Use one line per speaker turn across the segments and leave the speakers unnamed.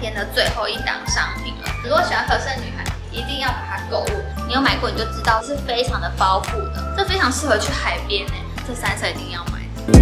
天的最后一档商品了。如果喜欢合身的女孩，一定要把它购入。你有买过你就知道是非常的包覆的，这非常适合去海边哎，这3色一定要买。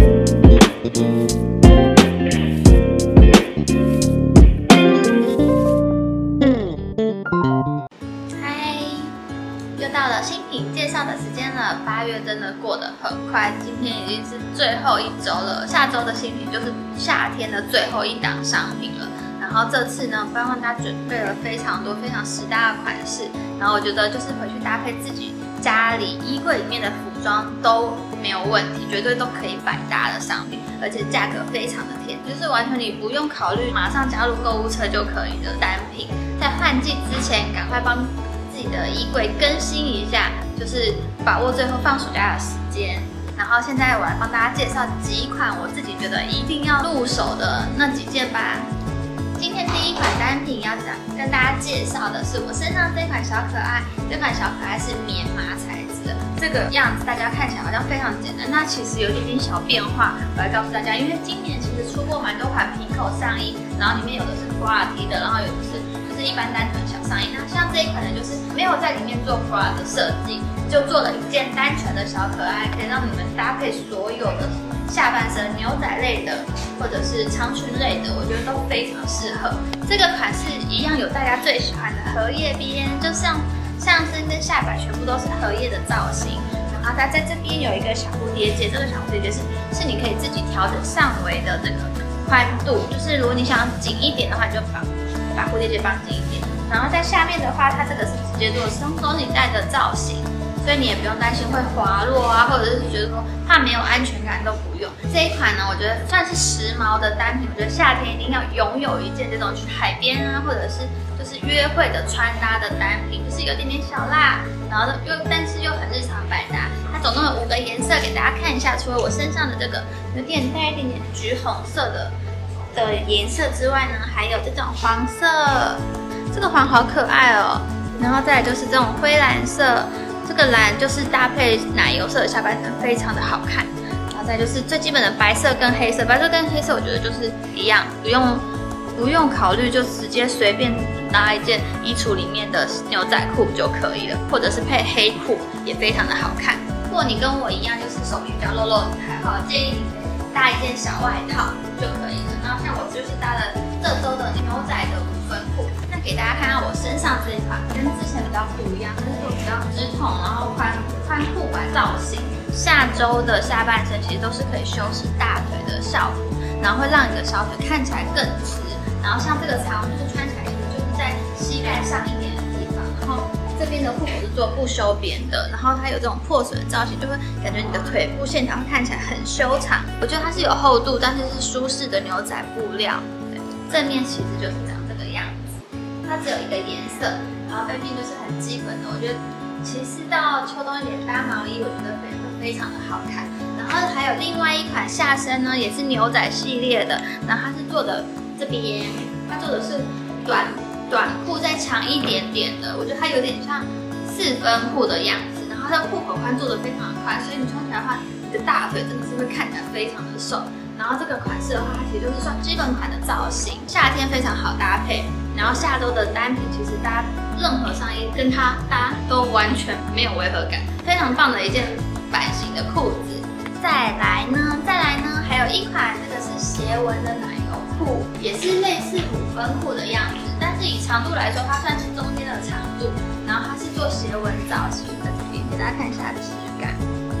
嗨，又到了新品介绍的时间了。8月真的过得很快，今天已经是最后一周了，下周的新品就是夏天的最后一档商品了。然后这次呢，帮大家准备了非常多非常实搭的款式，然后我觉得就是回去搭配自己家里衣柜里面的服装都没有问题，绝对都可以百搭的商品，而且价格非常的甜，就是完全你不用考虑，马上加入购物车就可以的单品。在换季之前，赶快帮自己的衣柜更新一下，就是把握最后放暑假的时间。然后现在我来帮大家介绍几款我自己觉得一定要入手的那几件吧。今天第一款单品要跟大家介绍的是我身上这款小可爱，这款小可爱是棉麻材质的，这个样子大家看起来好像非常简单，那其实有一点点小变化。我来告诉大家，因为今年其实出过蛮多款平口上衣，然后里面有的是 bra T 的，然后有的是就是一般单纯小上衣。那像这一款呢，就是没有在里面做 bra 的设计，就做了一件单纯的小可爱，可以让你们搭配所有的下半身牛仔类的或者是长裙类的，我觉得都非常适合。这个款式一样有大家最喜欢的荷叶边，就像上身跟下摆全部都是荷叶的造型。然后它在这边有一个小蝴蝶结，这个小蝴蝶结是你可以自己调整上围的这个宽度，就是如果你想紧一点的话，你就把蝴蝶结绑紧一点。然后在下面的话，它这个是直接做松松紧带的造型。所以你也不用担心会滑落啊，或者是觉得说怕没有安全感都不用。这一款呢，我觉得算是时髦的单品，我觉得夏天一定要拥有一件这种去海边啊，或者是就是约会的穿搭的单品，就是有点点小辣，然后但是又很日常百搭。它总共有5个颜色给大家看一下，除了我身上的这个有点带一点点橘红色的颜色之外呢，还有这种黄色，这个黄好可爱哦。然后再来就是这种灰蓝色。这个蓝就是搭配奶油色的下半身，非常的好看。然后再就是最基本的白色跟黑色，白色跟黑色我觉得就是一样，不用考虑，就直接随便搭一件衣橱里面的牛仔裤就可以了，或者是配黑裤也非常的好看。如果你跟我一样就是手臂比较露露的还好，建议你可以搭一件小外套就可以了。然后像我就是搭了这周的牛仔的5分裤。给大家看到我身上这一款跟之前比较不一样，它是做比较直筒，然后宽裤管造型。下周的下半身其实都是可以修饰大腿的效果，然后会让你的小腿看起来更直。然后像这个长就是穿起来就是在膝盖上一点的地方，然后这边的裤口是做不修边的，然后它有这种破损的造型，就会感觉你的腿部线条看起来很修长。我觉得它是有厚度，但是是舒适的牛仔布料。对，正面其实就是长这个样子。它只有一个颜色，然后背面就是很基本的。我觉得其实到秋冬一点搭毛衣，我觉得非常的好看。然后还有另外一款下身呢，也是牛仔系列的，然后它是做的这边，它做的是短裤再长一点点的，我觉得它有点像4分裤的样子。然后它的裤口宽做的非常的宽，所以你穿起来的话，你的大腿真的是会看起来非常的瘦。然后这个款式的话，它其实就是算基本款的造型，夏天非常好搭配。然后下周的单品其实搭任何上衣跟它搭都完全没有违和感，非常棒的一件版型的裤子。再来呢，还有一款这个是斜纹的奶油裤，也是类似5分裤的样子，但是以长度来说，它算是中间的长度。然后它是做斜纹造型的，这边给大家看一下质感。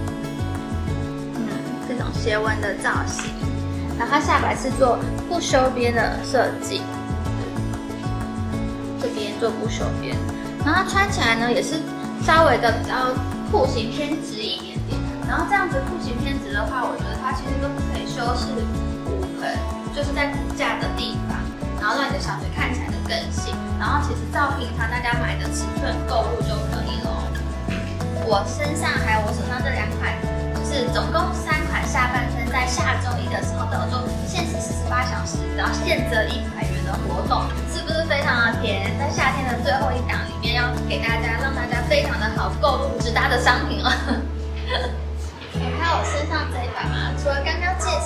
这种斜纹的造型，然后它下摆是做不修边的设计，这边做不修边，然后它穿起来呢也是稍微的比较裤型偏直一点点，然后这样子裤型偏直的话，我觉得它其实都是可以修饰骨盆，就是在骨架的地方，然后让你的小腿看起来的更细，然后其实照平常大家买的尺寸购入就可以了。我身上还有我手上这2款。是总共3款下半身，在下周1的时候都有做限时48小时，然后现折100元的活动，是不是非常的甜？在夏天的最后一档里面，要给大家让大家非常的好购入直搭的商品了。还有我身上这一款嘛，除了刚刚介绍的，就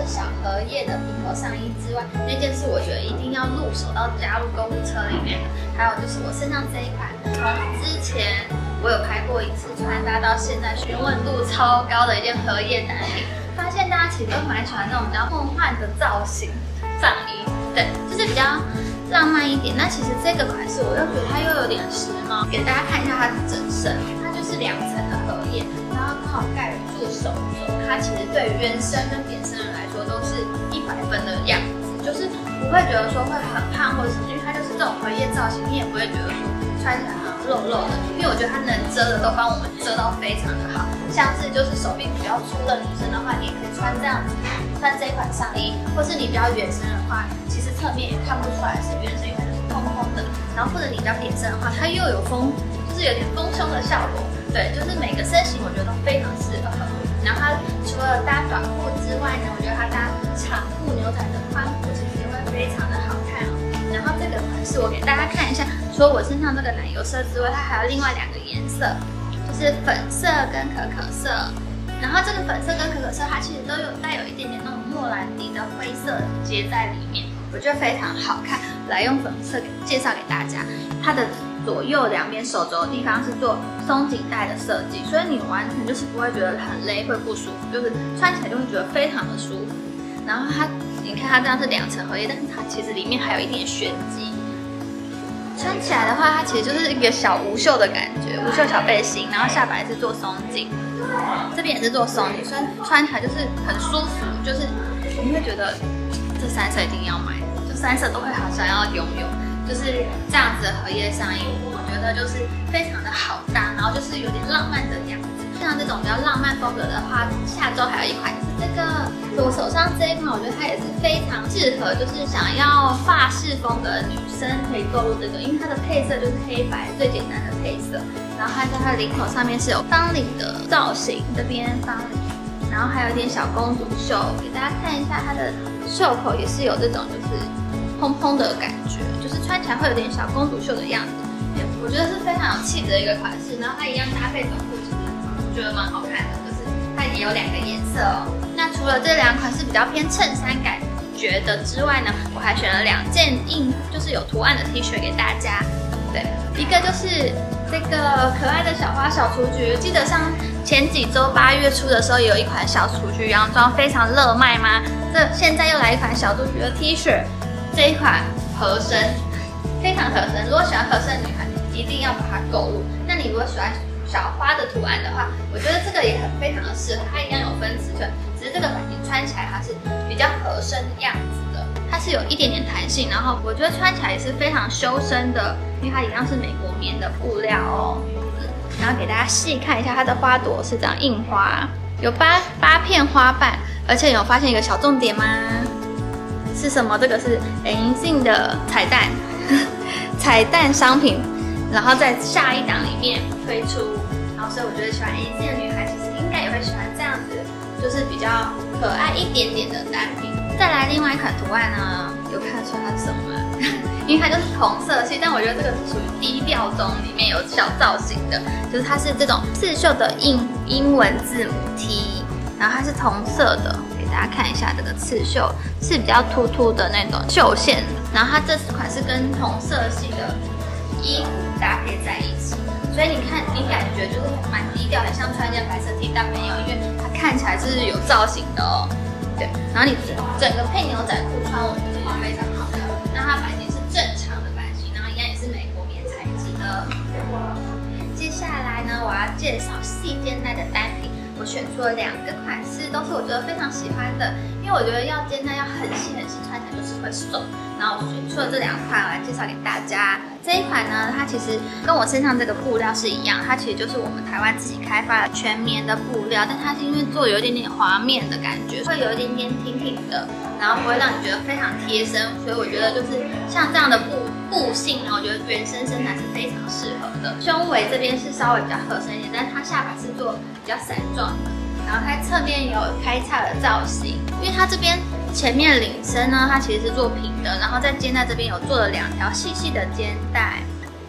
是小荷叶的平头上衣之外，那件是我觉得一定要入手到加入购物车里面的。还有就是我身上这一款，从之前我有拍过一次穿搭到现在询问度超高的一件荷叶单品，发现大家其实都蛮喜欢那种比较梦幻的造型上衣，对，就是比较浪漫一点。那其实这个款式我又觉得它又有点时髦，给大家看一下它的整身，它就是2层的荷叶，然后刚好盖住手肘，它其实对于原身跟扁身人来说都是100分的样子，就是不会觉得说会很胖或者什么，因为它就是这种荷叶造型，你也不会觉得说穿起来很肉肉的，因为我觉得它能遮的都帮我们遮到非常的好，像是就是手臂比较粗的女生的话，你也可以穿这样子，穿这款上衣，或是你比较圆身的话，其实侧面也看不出来是圆身，因为它就是蓬蓬的，然后或者你比较扁身的话，它又有丰，就是有点丰胸的效果，对，就是每个身形我觉得都非常适合。然后它除了搭短裤之外呢，我觉得它搭长裤牛仔的宽裤，其实也会非常的好看哦。然后这个款式我给大家看一下，除了我身上这个奶油色之外，它还有另外2个颜色，就是粉色跟可可色。然后这个粉色跟可可色，它其实都有带有一点点那种莫兰迪的灰色接在里面，我觉得非常好看。来用粉色介绍给大家，它的左右2边手肘的地方是做松紧带的设计，所以你完全就是不会觉得很勒会不舒服，就是穿起来就会觉得非常的舒服。然后它，你看它这样是2层荷叶，但是它其实里面还有一点玄机。穿起来的话，它其实就是一个小无袖的感觉，无袖小背心，然后下摆是做松紧，这边也是做松紧，所以穿起来就是很舒服，就是你会觉得这3色一定要买，就3色都会好想要拥有。就是这样子的荷叶上衣，我觉得就是非常的好搭，然后就是有点浪漫的样子。像这种比较浪漫风格的话，下周还有一款就是这个，我手上这一款，我觉得它也是非常适合，就是想要法式风格的女生可以购入这个，因为它的配色就是黑白最简单的配色，然后它在它的领口上面是有方领的造型，这边方领，然后还有一点小公主袖，给大家看一下它的袖口也是有这种就是蓬蓬的感觉，就是穿起来会有点小公主袖的样子，我觉得是非常有气质的一个款式。然后它一样搭配短裤，其实我觉得蛮好看的，就是它也有2个颜色哦。那除了这2款是比较偏衬衫感觉的之外呢，我还选了2件就是有图案的 T 恤给大家。对，一个就是这个可爱的小花小雏菊，记得像前几周8月初的时候有一款小雏菊洋装非常热卖吗？这现在又来一款小雏菊的 T 恤。这一款合身，非常合身。如果喜欢合身的女孩，一定要把它购入。那你如果喜欢小花的图案的话，我觉得这个也非常的适合。它一样有分尺寸，只是这个版型穿起来它是比较合身的样子的，它是有一点点弹性，然后我觉得穿起来也是非常修身的，因为它一样是美国棉的布料哦。然后给大家细看一下，它的花朵是这样印花，有8片花瓣，而且有发现一个小重点吗？是什么？这个是银杏的彩蛋，彩蛋商品，然后在下一档里面推出。然后所以我觉得喜欢银杏的女孩，其实应该也会喜欢这样子，就是比较可爱一点点的单品。再来另外一款图案呢，有看出它是什么吗？因为它就是同色系，但我觉得这个是属于低调中里面有小造型的，就是它是这种刺绣的英文字母 T， 然后它是同色的。大家看一下这个刺绣是比较突突的那种绣线的，然后它这款是跟同色系的衣服搭配在一起，所以你看你感觉就是蛮低调，很像穿一件白色 T 但没有，因为它看起来是有造型的哦。对，然后你整个配牛仔裤穿，我觉得也非常好看。那它版型是正常的版型，然后一样也是美国棉材质的。接下来呢，我要介绍细肩带的单品。我选出了2个款式，都是我觉得非常喜欢的，因为我觉得要肩带要很细很细，穿起来就是会瘦。然后我选出了这2款，我来介绍给大家。这一款呢，它其实跟我身上这个布料是一样，它其实就是我们台湾自己开发的全棉的布料，但它是因为做有一点点滑面的感觉，会有一点点挺挺的，然后不会让你觉得非常贴身，所以我觉得就是像这样的布性呢，我觉得原身身材是非常适合的。胸围这边是稍微比较合身一点，但是它下摆是做比较伞状的，然后它侧面有开叉的造型，因为它这边前面领身呢，它其实是做平的，然后在肩带这边有做了2条细细的肩带，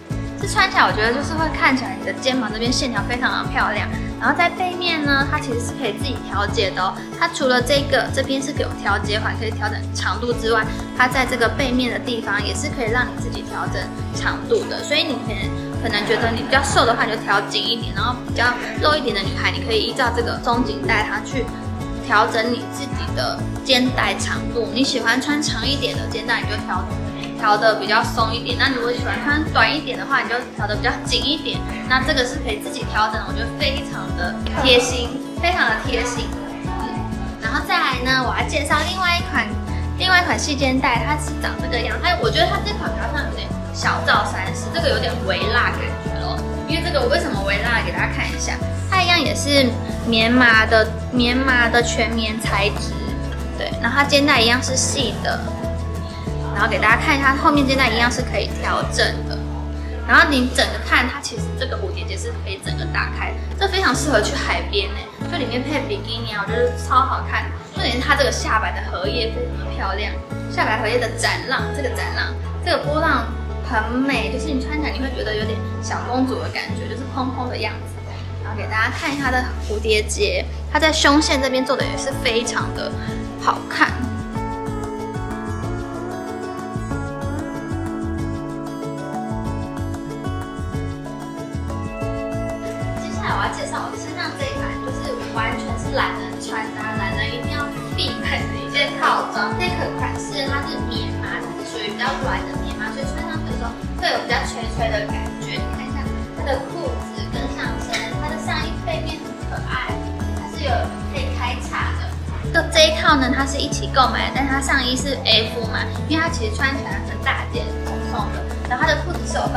这穿起来我觉得就是会看起来你的肩膀这边线条非常的漂亮。然后在背面呢，它其实是可以自己调节的哦。它除了这边是有调节环，可以调整长度之外，它在这个背面的地方也是可以让你自己调整长度的。所以你可能觉得你比较瘦的话，你就调紧一点；然后比较肉一点的女孩，你可以依照这个松紧带它去调整你自己的肩带长度。你喜欢穿长一点的肩带，你就调的比较松一点。那如果喜欢穿短一点的话，你就调的比较紧一点。那这个是可以自己调整，我觉得非常的贴心，非常的贴心。然后再来呢，我要介绍另外一款细肩带，它是长这个样。我觉得它这款比较像有点小罩衫式，这个有点微辣感觉咯。因为这个我为什么微辣，给大家看一下，它一样也是棉麻的全棉材质，对，然后它肩带一样是细的。然后给大家看一下，后面肩带一样是可以调整的。然后你整个看，它其实这个蝴蝶结是可以整个打开，这非常适合去海边呢。就里面配比基尼啊，我觉得超好看。重点是它这个下摆的荷叶非常的漂亮，下摆荷叶的展浪，这个波浪很美，就是你穿起来你会觉得有点小公主的感觉，就是蓬蓬的样子。然后给大家看一下它的蝴蝶结，它在胸线这边做的也是非常的好看。我要介绍我身上这一款，就是完全是懒人穿搭，懒人一定要必买的一件套装。这款式它是棉麻，它是属于比较软的棉麻，所以穿上去的时候会有比较垂垂的感觉。你看一下它的裤子跟上身，它的上衣背面很可爱，它是有可以开叉的。这一套呢，它是一起购买的，但它上衣是 F 码，因为它其实穿起来很大件、蓬松的。然后它的裤子是有分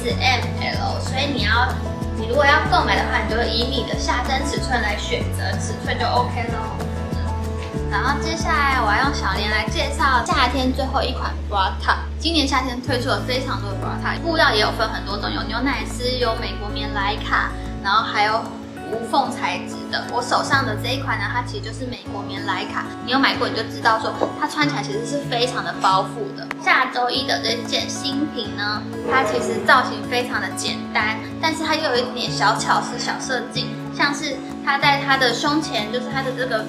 S、M、L， 所以你如果要购买的话，你就会以你的下身尺寸来选择尺寸就 OK 咯。然后接下来我要用小莲来介绍夏天最后一款 bra top。今年夏天推出了非常多的 bra top， 布料也有分很多种，有牛奶丝，有美国棉莱卡，然后还有无缝材质的。我手上的这一款呢，它其实就是美国棉莱卡，你有买过你就知道说它穿起来其实是非常的包覆的。下周一的这件新品呢，它其实造型非常的简单，但是它又有一点小巧思、小设计，像是它在它的胸前，就是它的这个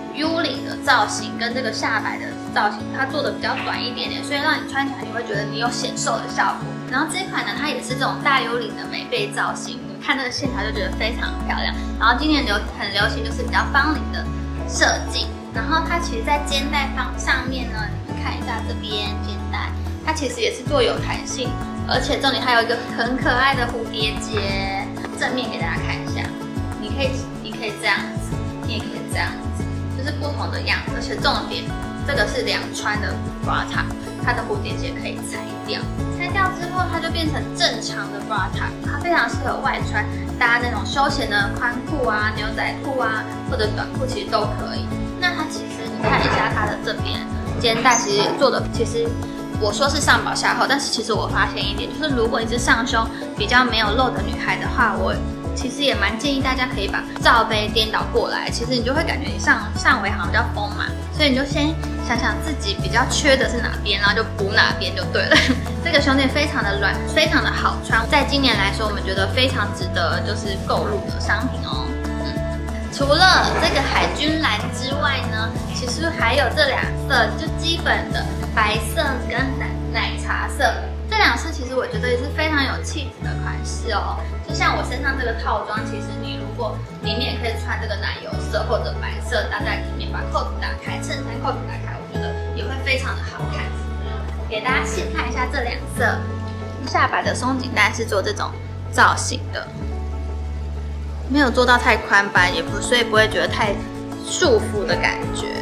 U 领的造型跟这个下摆的造型，它做的比较短一点点，所以让你穿起来你会觉得你有显瘦的效果。然后这款呢，它也是这种大 U 领的美背造型，你看那个线条就觉得非常漂亮。然后今年很流行就是比较方领的设计，然后它其实在肩带上面呢，你们看一下这边肩带，它其实也是做有弹性，而且重点还有一个很可爱的蝴蝶结。正面给大家看一下，你可以这样子，你也可以这样子，就是不同的样子。而且重点，这个是两穿的 bra top， 它的蝴蝶结可以裁掉，裁掉之后它就变成正常的 bra top， 它非常适合外穿，搭那种休闲的宽裤啊、牛仔裤啊或者短裤其实都可以。那它其实你看一下它的这边肩带，其实也做的，其实我说是上薄下厚，但是其实我发现一点，就是如果你是上胸比较没有露的女孩的话，我其实也蛮建议大家可以把罩杯颠倒过来，其实你就会感觉你上围好像比较丰满，所以你就先想想自己比较缺的是哪边，然后就补哪边就对了。这个胸垫非常的软，非常的好穿，在今年来说，我们觉得非常值得就是购入的商品哦。除了这个海军蓝之外呢，其实还有这两色，就基本的白色跟奶茶色。这两色其实我觉得也是非常有气质的款式哦。就像我身上这个套装，其实你如果里面也可以穿这个奶油色或者白色搭在里面，把扣子打开，衬衫扣子打开，我觉得也会非常的好看。给大家细看一下这两色，下摆的松紧带是做这种造型的。没有做到太宽版，所以不会觉得太束缚的感觉。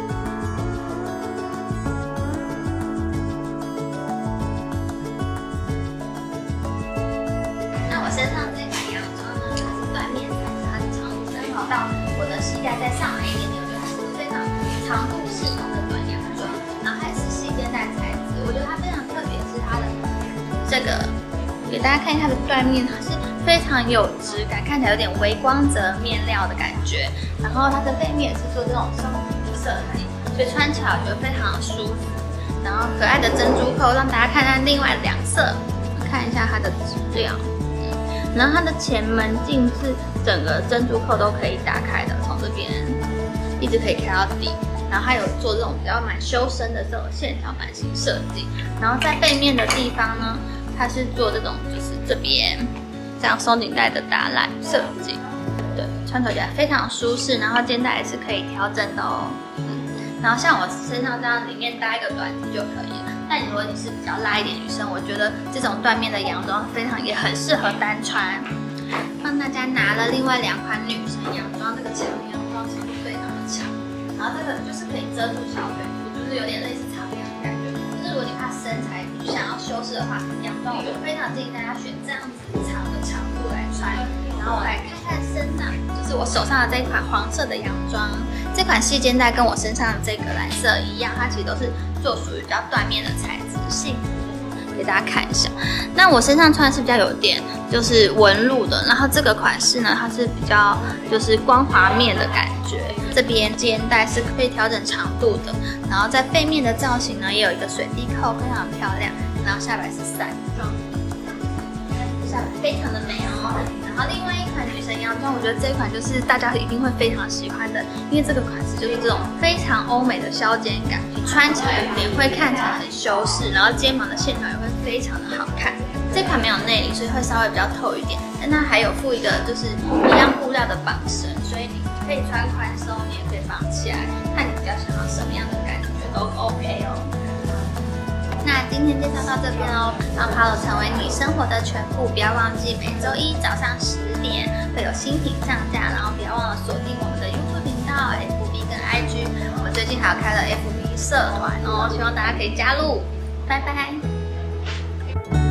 那我身上这款洋装呢，它是缎面材质，它的长度正好到我的膝盖再上来一点点，我觉得它是非常长度适中的短洋装。然后它也是细肩带材质，我觉得它非常特别，是它的这个，给大家看一下它的缎面，它是非常有质感，看起来有点微光泽面料的感觉。然后它的背面也是做这种松紧色系，所以穿起来我觉得非常舒服。然后可爱的珍珠扣，让大家看看另外两色， 看一下它的质量。然后它的前门镜是整个珍珠扣都可以打开的，从这边一直可以开到底。然后它有做这种比较蛮修身的这种线条版型设计。然后在背面的地方呢，它是做这种就是这边这样松紧带的打揽设计，对，穿着起来非常舒适。然后肩带也是可以调整的哦。然后像我身上这样里面搭一个短 T 就可以了。但如果你是比较辣一点女生，我觉得这种缎面的洋装也很适合单穿。帮大家拿了另外2款女生洋装，这个长洋装长度非常的长，然后这个就是可以遮住小腿部，就是有点类似长洋的感觉。就是如果你怕身材想要修饰的话，洋装我非常建议大家选这样子长的长度来穿。然后我来看看身上，就是我手上的这一款黄色的洋装，这款细肩带跟我身上的这个蓝色一样，它其实都是做属于比较缎面的材质性。给大家看一下，那我身上穿的是比较有点就是纹路的，然后这个款式呢，它是比较就是光滑面的感觉。这边肩带是可以调整长度的，然后在背面的造型呢，也有一个水滴扣，非常漂亮。然后下摆是伞状，下摆非常的美哦。然后另外一款女神洋装，我觉得这一款就是大家一定会非常喜欢的，因为这个款式就是这种非常欧美的削肩感，你穿起来脸会看起来很修饰，然后肩膀的线条也会非常的好看。这款没有内里，所以会稍微比较透一点，但它还有附一个就是一样布料的绑绳，所以你可以穿宽松，你也可以绑起来，看你比较想要什么样的感觉都 OK 哦。那今天介绍到这边哦，让 Palo 成为你生活的全部。不要忘记每周一早上10点会有新品上架，然后不要忘了锁定我们的 YouTube 频道、FB 跟 IG。我们最近还有开了 FB 社团哦，希望大家可以加入。拜拜。